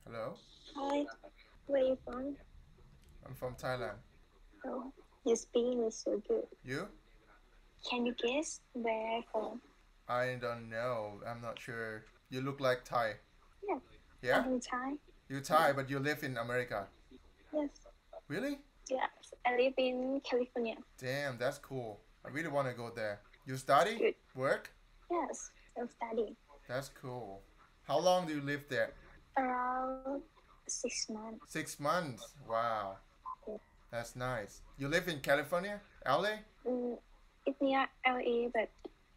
Hello, Hi, where are you from? I'm from Thailand. Oh, your speaking is so good. You? Can you guess where I'm from? I don't know. I'm not sure. You look like Thai. Yeah, I'm Yeah? from Thai. You Yeah, Thai, but you live in America. yes, Really? yes. I live in California. Damn, that's cool. I really want to go there. You study? Good. Work? Yes, I'm studying. That's cool. How long do you live there? Around 6 months. 6 months. Wow. Yeah. That's nice. You live in California? LA? Mm, it's near LA, but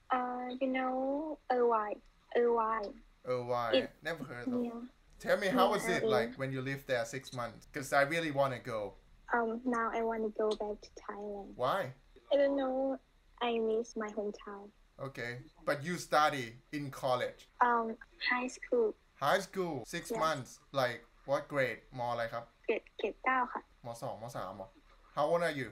you know Irvine. Irvine. Oh, why? It's Never heard of. near Tell me, how near was it LA. like when you lived there 6 months? Because I really want to go. Now I want to go back to Thailand. Why? I don't know. I miss my hometown. Okay. But you study in college. Um, High school. High school, six Yes. months like what grade มอะไรครับเกรด 9ค่ะม 2 ม 3เหรอ How old are you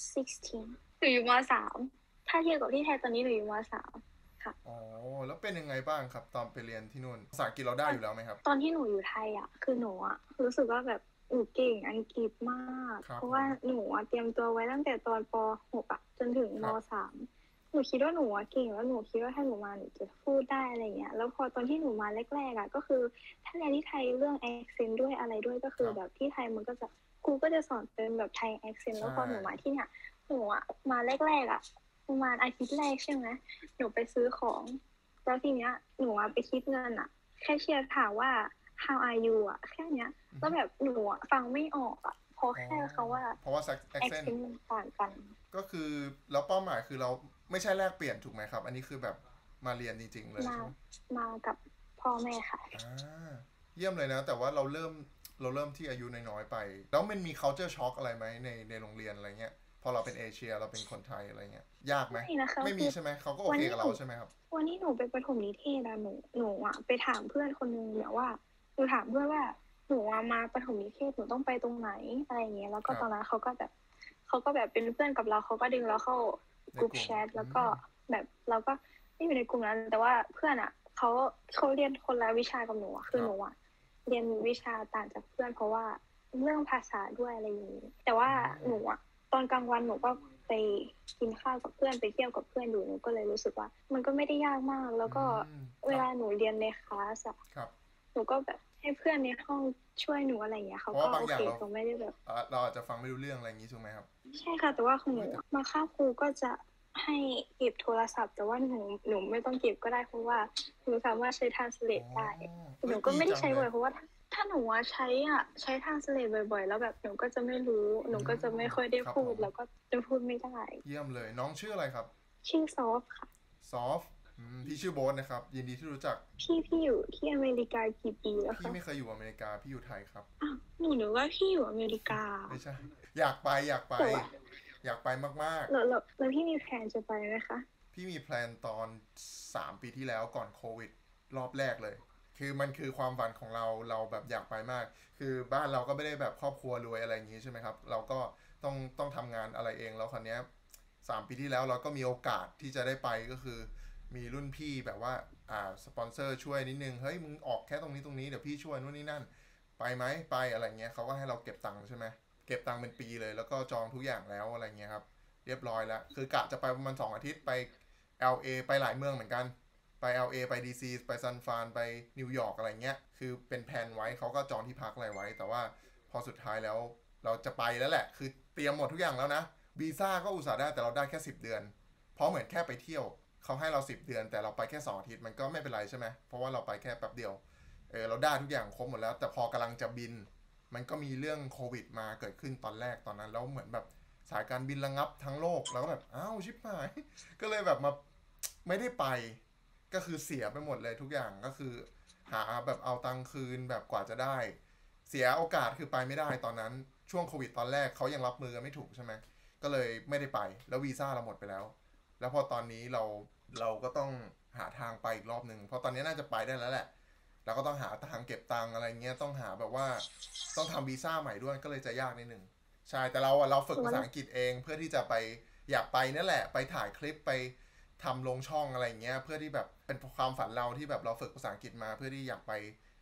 16หนูอยู่ม 3ถ้าเทียบกับที่ไทยตอนนี้หนูอยู่ม 3ค่ะอ๋อแล้วเป็นยังไงบ้างครับตอนไปเรียนที่นู่นภาษาอังกฤษเราได้อยู่แล้วไหมครับตอนที่หนูอยู่ไทยคือหนูรู้สึกว่าแบบหนูเก่งอังกฤษมากครับเพราะว่าหนูเตรียมตัวไว้ตั้งแต่ตอนป .6 จนถึงมครับ .3หนูคิดว่าหนูเก่งแล้วหนูคิดว่าถ้าหนูมาหนูจะพูดได้อะไรเงี้ยแล้วพอตอนที่หนูมาแรกๆก็คือถ้าเรียนที่ไทยเรื่อง accent ด้วยอะไรด้วยก็คือแบบที่ไทยมันก็จะครูก็จะสอนเป็นแบบไทย accent แล้วพอหนูมาที่เนี่ยหนูมาแรกประมาณอาทิตย์แรกใช่ไหมหนูไปซื้อของแล้วทีเนี้ยหนูไปคิดเงินแค่เชียร์ถามว่า how are you แค่เนี้ยแล้วแบบหนูฟังไม่ออกเพราะอ๋อแค่เขาว่าเพราะว่า accent accent มันต่างกันก็คือแล้วเป้าหมายคือเราไม่ใช่แลกเปลี่ยนถูกไหมครับอันนี้คือแบบมาเรียนจริงๆเลยมาใช่ไหมมากับพ่อแม่ค่ะอ่าเยี่ยมเลยนะแต่ว่าเราเริ่มที่อายุน้อยๆไปแล้วมันมี culture shock อะไรไหมในโรงเรียนอะไรเงี้ยพอเราเป็นเอเชียเราเป็นคนไทยอะไรเงี้ยยากไหมไม่นะคะไม่มีคือใช่ไหมเขาก็โอเคกับวันนี้หนูเราใช่ไหมครับวันนี้หนูไปประถมนิเทศหนูไปถามเพื่อนคนนึงแบบว่าหนูถามเพื่อนว่าหนูมาประถมนิเทศหนูต้องไปตรงไหนอะไรอย่างเงี้ยแล้วครับก็ตอนนั้นเขาก็แบบเป็นเพื่อนกับเราเขาก็ดึงเราเข้ากลุ่มในกลุ่มแชทแล้วก็แบบเราก็ไม่อยู่ในกลุ่มนั้นแต่ว่าเพื่อนเขาเรียนคนละวิชากับหนูคคือรับหนูเรียนวิชาต่างจากเพื่อนเพราะว่าเรื่องภาษาด้วยอะไรอย่างนี้แต่ว่าอืมหนูตอนกลางวันหนูก็ไปกินข้าวกับเพื่อนไปเที่ยวกับเพื่อนอยู่หนูก็เลยรู้สึกว่ามันก็ไม่ได้ยากมากแล้วอืก็มคเวรับลาหนูเรียนในคลาสครับหนูก็แบบให้เพื่อนในห้องช่วยหนูอะไรอย่างเงี้ยเพราะว่าบาเขาก็โอเคงอย่างเราเขาไม่ได้แบบเราอาจจะฟังไม่รู้เรื่องอะไรอย่างนี้ถูกไหมครับใช่ค่ะแต่ว่าของหนูเฮ้ยแต่มาค่าบครูก็จะให้เก็บโทรศัพท์แต่ว่าหนูไม่ต้องเก็บก็ได้เพราะว่าหนูสามารถใช้อ๋อ translate ได้หเฮ้ยดีนูก็ไม่ได้จังเลยใช้บ่อยเพราะว่าถ้าหนูใช้ translate บ่อยๆแล้วแบบหนูก็จะไม่รู้หนูอืก็จะมไม่ค่อยได้ครับผมพูดแล้วก็จะพูดไม่ได้เยี่ยมเลยน้องชื่ออะไรครับชื่อซอฟค่ะซอฟพี่ชื่อโบ๊ทนะครับยินดีที่รู้จักพี่อยู่ที่อเมริกากี่ปีแล้วพี่คะไม่เคยอยู่อเมริกาพี่อยู่ไทยครับหนูนึกว่าพี่อยู่อเมริกาไม่ใช่อยากไปอยากไปแต่ว่าอยากไปมากแล้วพี่มีแผนจะไปไหมคะๆพี่มีแพลนตอน3 ปีที่แล้วก่อนโควิดรอบแรกเลยคือมันคือความฝันของเราแบบอยากไปมากคือบ้านเราก็ไม่ได้แบบครอบครัวรวยอะไรอย่างนี้ใช่ไหมครับเราก็ต้องทำงานอะไรเองแล้วคราวเนี้ย3 ปีที่แล้วเราก็มีโอกาสที่จะได้ไปก็คือมีรุ่นพี่แบบว่าสปอนเซอร์ช่วยนิดนึงเฮ้ยมึงออกแค่ตรงนี้เดี๋ยวพี่ช่วยนู่นนี่นั่นไปไหมไปอะไรเงี้ยเขาก็ให้เราเก็บตังค์ใช่ไหมเก็บตังค์เป็นปีเลยแล้วก็จองทุกอย่างแล้วอะไรเงี้ยครับเรียบร้อยแล้วคือกะจะไปประมาณ2 อาทิตย์ไป LA ไปหลายเมืองเหมือนกันไป LA ไป DC ไปซันฟรานไปนิวยอร์กอะไรเงี้ยคือเป็นแผนไว้เขาก็จองที่พักอะไรไว้แต่ว่าพอสุดท้ายแล้วเราจะไปแล้วแหละคือเตรียมหมดทุกอย่างแล้วนะวีซ่าก็อุตส่าห์ได้แต่เราได้แค่10 เดือนเพราะเหมือนแค่ไปเที่ยวเขาให้เรา10 เดือนแต่เราไปแค่2 อาทิตย์มันก็ไม่เป็นไรใช่ไหมเพราะว่าเราไปแค่แป๊บเดียวเราได้ทุกอย่างครบหมดแล้วแต่พอกำลังจะบินมันก็มีเรื่องโควิดมาเกิดขึ้นตอนแรกตอนนั้นแล้วเหมือนแบบสายการบินระงับทั้งโลกแล้วก็แบบอ้าวชิบหายก็เลยแบบมาไม่ได้ไปก็คือเสียไปหมดเลยทุกอย่างก็คือหาแบบเอาตังคืนแบบกว่าจะได้เสียโอกาสคือไปไม่ได้ตอนนั้นช่วงโควิดตอนแรกเขายังรับมือกันไม่ถูกใช่ไหมก็เลยไม่ได้ไปแล้ววีซ่าเราหมดไปแล้ว แล้วพอตอนนี้เราก็ต้องหาทางไปอีกรอบหนึ่งเพราะตอนนี้น่าจะไปได้แล้วแหละเราก็ต้องหาทางเก็บตังอะไรเงี้ยต้องหาแบบว่าต้องทำวีซ่าใหม่ด้วยก็เลยจะยากนิดหนึ่งใช่แต่เราฝึกภาษาอังกฤษเองเพื่อที่จะไปอยากไปนั่นแหละไปถ่ายคลิปไปทำลงช่องอะไรเงี้ยเพื่อที่แบบเป็นความฝันเราที่แบบเราฝึกภาษาอังกฤษมาเพื่อที่อยากไป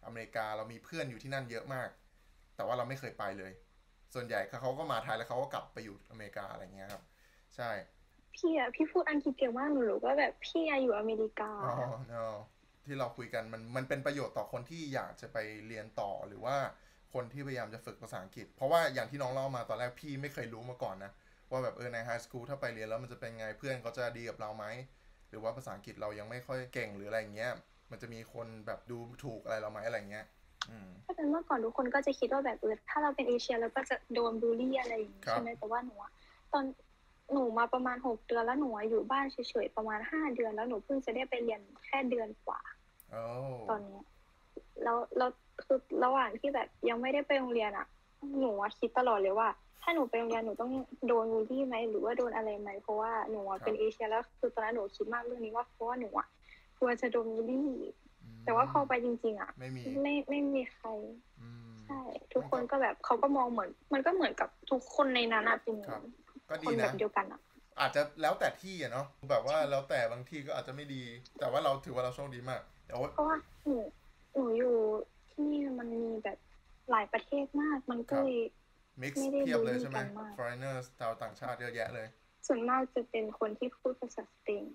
อเมริกาเรามีเพื่อนอยู่ที่นั่นเยอะมากแต่ว่าเราไม่เคยไปเลยส่วนใหญ่เขาก็มาไทยแล้วเขาก็กลับไปอยู่อเมริกาอะไรเงี้ยครับใช่พี่พูดอังกฤษเก่งมากหนูรู้ว่าแบบพี่อยู่อเมริกาอ๋อ no ที่เราคุยกันมันเป็นประโยชน์ต่อคนที่อยากจะไปเรียนต่อหรือว่าคนที่พยายามจะฝึกภาษาอังกฤษเพราะว่าอย่างที่น้องเล่ามาตอนแรกพี่ไม่เคยรู้มาก่อนนะว่าแบบในไฮสคูลถ้าไปเรียนแล้วมันจะเป็นไงเพื่อนเขาจะดีกับเราไหมหรือว่าภาษาอังกฤษเรายังไม่ค่อยเก่งหรืออะไรเงี้ยมันจะมีคนแบบดูถูกอะไรเราไหมอะไรเงี้ยถ้าเป็นเมื่อก่อนทุกคนก็จะคิดว่าแบบถ้าเราเป็นเอเชียเราก็จะโดนบูลลี่อะไรอย่างนี้ใช่ไหมแต่ว่าหนูตอนหนูมาประมาณ6 เดือนแล้วหนูอยู่บ้านเฉยๆประมาณ5 เดือนแล้วหนูเพิ่งจะได้ไปเรียนแค่เดือนกว่าตอนนี้แล้วคือระหว่างที่แบบยังไม่ได้ไปโรงเรียนหนูคิดตลอดเลยว่าถ้าหนูไปโรงเรียนหนูต้องโดนบูลลี่ไหมหรือว่าโดนอะไรไหมเพราะว่าหนูเป็นเอเชียแล้วคือตอนนั้นหนูคิดมากเรื่องนี้ว่าเพราะว่าหนูกลัวจะโดนบูลลี่แต่ว่าพอไปจริงๆไม่มีใครใช่ทุกคนก็แบบเขาก็มองเหมือนมันก็เหมือนกับทุกคนในนั้นเป็นคนแบบเดียวกันอาจจะแล้วแต่ที่เนาะแบบว่าแล้วแต่บางที่ก็อาจจะไม่ดีแต่ว่าเราถือว่าเราโชคดีมากเพราะว่าหนูอยู่ที่นี่มันมีแบบหลายประเทศมากมันก็เลยมิกซ์เพียบเลยใช่ไหม foreigners ชาวต่างชาติเยอะแยะเลยส่วนมากจะเป็นคนที่พูดภาษาสเปน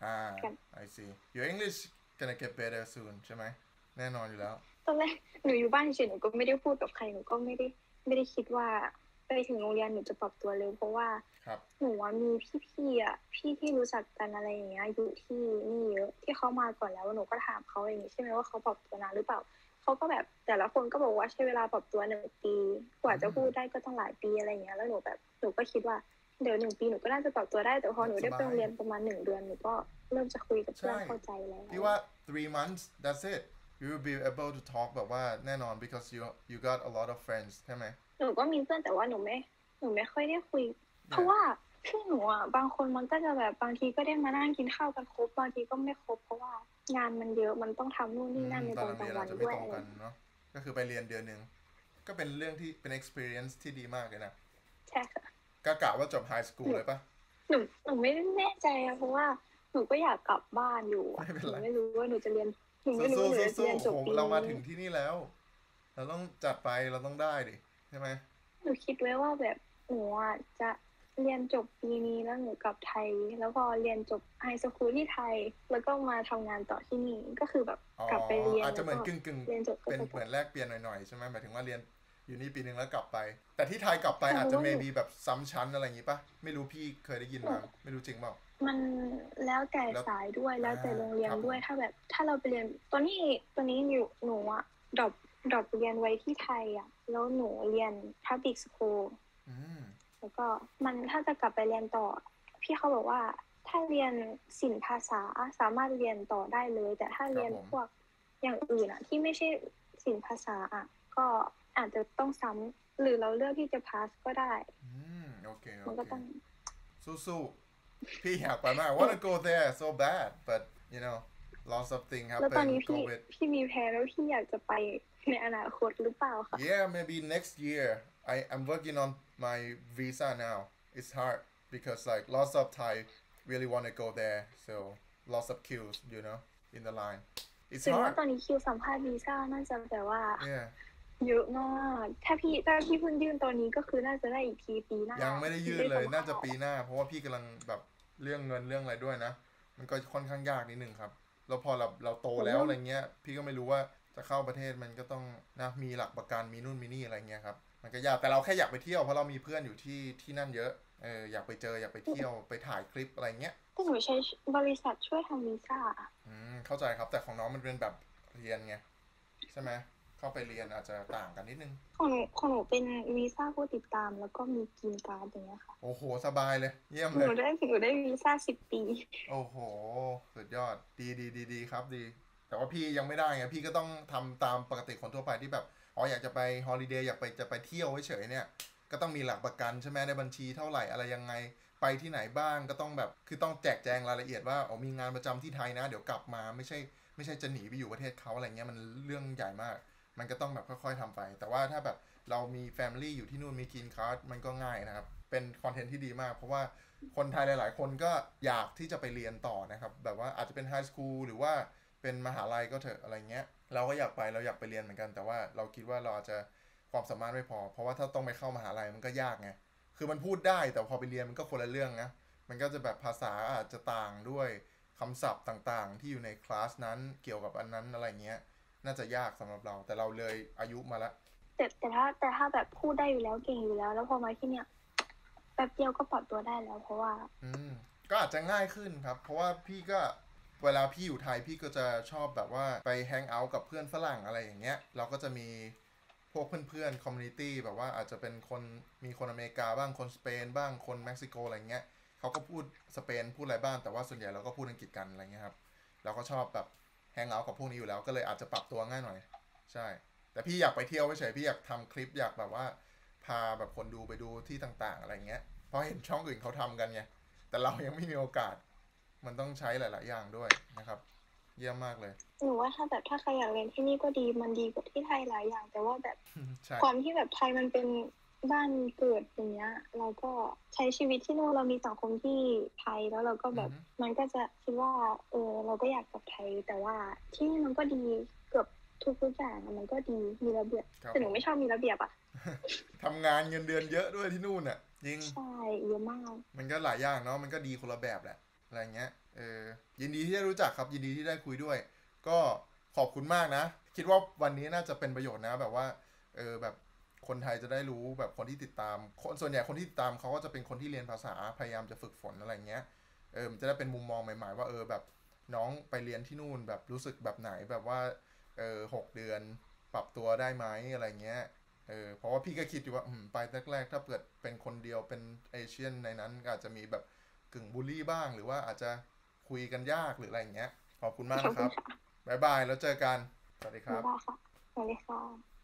I see your English gonna get better soon ใช่ไหมแน่นอนอยู่แล้วตอนแรกหนูอยู่บ้านเฉยหนูก็ไม่ได้พูดกับใครหนูก็ไม่ได้คิดว่าไปถึงโรงเรียนหนูจะปรับตัวเร็วเพราะว่าหนูมีพี่ที่รู้จักกันอะไรอย่างเงี้ยอยู่ที่นี่เยอะที่เขามาก่อนแล้วหนูก็ถามเขาอย่างนี้ใช่ไหมว่าเขาปรับตัวนานหรือเปล่าเขาก็แบบแต่ละคนก็บอกว่าใช้เวลาปรับตัว1 ปีกว่าจะพูดได้ก็ต้องหลายปีอะไรเงี้ยแล้วหนูก็คิดว่าเดี๋ยว1 ปีหนูก็น่าจะปรับตัวได้แต่พอหนูได้ไปโรงเรียนประมาณ1 เดือนหนูก็เริ่มจะคุยกับเพื่อนเข้าใจแล้วพี่ว่า3 months that's it you will be able to talk แบบว่าแน่นอน because you got a lot of friends ใช่ไหมหนูก็มีเพื่อนแต่ว่าหนูไม่ค่อยได้คุยเพราะว่าเพื่อนหนูบางคนมันก็จะแบบบางทีก็ได้มานั่งกินข้าวกันครบบางทีก็ไม่ครบเพราะว่างานมันเยอะมันต้องทำนู่นนี่นั่นในตอนกลางวันด้วยก็คือไปเรียนเดือนนึงก็เป็นเรื่องที่เป็น experience ที่ดีมากเลยนะใช่ค่ะก็กะว่าจบ high school เลยปะหนูไม่แน่ใจเพราะว่าหนูก็อยากกลับบ้านอยู่หนูไม่รู้ว่าหนูจะเรียนหนูไม่รู้ว่าหนูจะเรียนจบปีเรามาถึงที่นี่แล้วเราต้องจัดไปเราต้องได้ดิใช่ไหมหนูคิดไว้ว่าแบบหนูจะเรียนจบปีนี้แล้วหนูกลับไทยแล้วพอเรียนจบไฮสคูลที่ไทยแล้วก็มาทำงานต่อที่นี่ก็คือแบบกลับไปเรียนอาจจะเหมือนกึ่งเรียนจบเป็นเหมือนแลกเปลี่ยนหน่อยๆใช่ไหมหมายถึงว่าเรียนอยู่นี่ปีนึงแล้วกลับไปแต่ที่ไทยกลับไปอาจจะ maybe แบบซ้ำชั้นอะไรอย่างงี้ปะไม่รู้พี่เคยได้ยินมาไม่รู้จริงเปล่ามันแล้วแต่สายด้วยแล้วแต่โรงเรียนด้วยถ้าเราไปเรียนตอนนี้อยู่หนูดรอปเรียนไว้ที่ไทยแล้วหนูเรียน public school แล้วก็มันถ้าจะกลับไปเรียนต่อพี่เขาบอกว่าถ้าเรียนศิลป์ภาษาสามารถเรียนต่อได้เลยแต่ถ้าเรียนพวกอย่างอื่นที่ไม่ใช่ศิลป์ภาษาก็อาจจะต้องซ้ำหรือเราเลือกที่จะพาสก็ได้โอเคมันก็ต้องสู้ๆพี่อยากไปมาก I wanna go there so bad but you know lots of things happen แล้วตอนนี้พี่มีแผนแล้วพี่อยากจะไปในอนาคตหรือเปล่าคะ Yeah maybe next year I'm working on my visa now it's hard because like lots of Thai really want to go there so lots of queues you know in the line it's hard ตอนนี้คิวสัมภาษณ์วีซ่าน่าจะแบบว่าเยอะมากถ้าพี่เพิ่งยื่นตอนนี้ก็คือน่าจะได้อีกทีปีหน้ายังไม่ได้ยื่นเลยน่าจะปีหน้าเพราะว่าพี่กำลังแบบเรื่องเงินเรื่องอะไรด้วยนะมันก็ค่อนข้างยากนิดนึงครับแล้วพอเราโตแล้วอะไรเงี้ยพี่ก็ไม่รู้ว่าจะเข้าประเทศมันก็ต้องนะมีหลักประกันมีนู่นมีนี่อะไรเงี้ยครับมันก็ยากแต่เราแค่อยากไปเที่ยวเพราะเรามีเพื่อนอยู่ที่นั่นเยอะอยากไปเจออยากไปเที่ยวไปถ่ายคลิปอะไรเงี้ยก็หนูใช้บริษัทช่วยทำวีซ่าเข้าใจครับแต่ของน้องมันเป็นแบบเรียนไงใช่ไหมเข้าไปเรียนอาจจะต่างกันนิดนึงของหนูเป็นวีซ่าผู้ติดตามแล้วก็มีกรีนการ์ดอย่างเงี้ยค่ะโอ้โหสบายเลยเยี่ยมเลยหนูได้วีซ่า10 ปีโอ้โหสุดยอดดีครับดีแต่ว่าพี่ยังไม่ได้ไงพี่ก็ต้องทำตามปกติคนทั่วไปที่แบบอยากจะไปฮอลิเดย์อยากไปจะไปเที่ยวเฉยเนี่ยก็ต้องมีหลักประกันใช่ไหมในบัญชีเท่าไหร่อะไรยังไงไปที่ไหนบ้างก็ต้องแบบคือต้องแจกแจงรายละเอียดว่ามีงานประจำที่ไทยนะเดี๋ยวกลับมาไม่ใช่จะหนีไปอยู่ประเทศเขาอะไรเงี้ยมันเรื่องใหญ่มากมันก็ต้องแบบค่อยๆทำไปแต่ว่าถ้าแบบเรามี Family อยู่ที่นู่นมีกินคัสมันก็ง่ายนะครับเป็นคอนเทนต์ที่ดีมากเพราะว่าคนไทยหลายๆคนก็อยากที่จะไปเรียนต่อนะครับแบบว่าอาจจะเป็นไฮสคูลหรือว่าเป็นมหาลัยก็เถอะอะไรเงี้ยเราก็อยากไปเราอยากไปเรียนเหมือนกันแต่ว่าเราคิดว่าเราอาจจะความสามารถไม่พอเพราะว่าถ้าต้องไปเข้ามหาลัยมันก็ยากไงคือมันพูดได้แต่พอไปเรียนมันก็คนละเรื่องนะมันก็จะแบบภาษาอาจจะต่างด้วยคำศัพท์ต่างๆที่อยู่ในคลาสนั้นเกี่ยวกับอันนั้นอะไรเงี้ยน่าจะยากสำหรับเราแต่เราเลยอายุมาละแต่ถ้าแบบพูดได้อยู่แล้วเก่งอยู่แล้วพอมาที่เนี่ยแป๊บเดียวก็ปรับตัวได้แล้วเพราะว่าอืมก็อาจจะง่ายขึ้นครับเพราะว่าพี่ก็เวลาพี่อยู่ไทยพี่ก็จะชอบแบบว่าไปแฮงเอาท์กับเพื่อนฝรั่งอะไรอย่างเงี้ยเราก็จะมีพวกเพื่อนๆคอมมูนิตี้แบบว่าอาจจะเป็นคนมีคนอเมริกาบ้างคนสเปนบ้างคนเม็กซิโกอะไรเงี้ยเขาก็พูดสเปนพูดอะไรบ้างแต่ว่าส่วนใหญ่เราก็พูดอังกฤษกันอะไรเงี้ยครับเราก็ชอบแบบแฮงเอาท์กับพวกนี้อยู่แล้วก็เลยอาจจะปรับตัวง่ายหน่อยใช่แต่พี่อยากไปเที่ยวเฉยๆพี่อยากทำคลิปอยากแบบว่าพาแบบคนดูไปดูที่ต่างๆอะไรเงี้ยเพราะเห็นช่องอื่นเขาทำกันไง แต่เรายังไม่มีโอกาส มันต้องใช้หลายๆอย่างด้วยนะครับ เยี่ยมมากเลยหนูว่าถ้าใครอยากเรียนที่นี่ก็ดีมันดีกว่าที่ไทยหลายอย่างแต่ว่าแบบใช่ความที่แบบไทยมันเป็นบ้านเกิดอย่างเงี้ยเราก็ใช้ชีวิตที่นู่นเรามีสังคมที่ไทยแล้วเราก็แบบมันก็จะคิดว่าเราก็อยากกลับไทยแต่ว่าที่นี่มันก็ดีเกือบทุกอย่างมันก็ดีมีระเบียบครับแต่หผมนูไม่ชอบมีระเบียบอ่ะทำงานเงินเดือนเยอะด้วยที่นู่นอ่ะจริงใช่เยอะมากมันก็หลายอย่างเนาะมันก็ดีคนละแบบแหละอะไรเงี้ยยินดีที่ได้รู้จักครับยินดีที่ได้คุยด้วยก็ขอบคุณมากนะคิดว่าวันนี้น่าจะเป็นประโยชน์นะแบบว่าแบบคนไทยจะได้รู้แบบคนที่ติดตามคนส่วนใหญ่คนที่ติดตามเขาก็จะเป็นคนที่เรียนภาษาพยายามจะฝึกฝนอะไรเงี้ยมันจะได้เป็นมุมมองใหม่ๆว่าแบบน้องไปเรียนที่นู่นแบบรู้สึกแบบไหนแบบว่า6 เดือนปรับตัวได้ไหมอะไรเงี้ย เพราะว่าพี่ก็คิดอยู่ว่าไปแรกๆถ้าเกิดเป็นคนเดียวเป็นเอเชียนในนั้นก็อาจจะมีแบบกึ่งบูลลี่บ้างหรือว่าอาจจะคุยกันยากหรืออะไรอย่างเงี้ยขอบคุณมากนะครับขอบคุณค่ะบ๊ายบายแล้วเจอกันสวัสดีครับบ๊ายบายค่ะสวัสดีค่ะ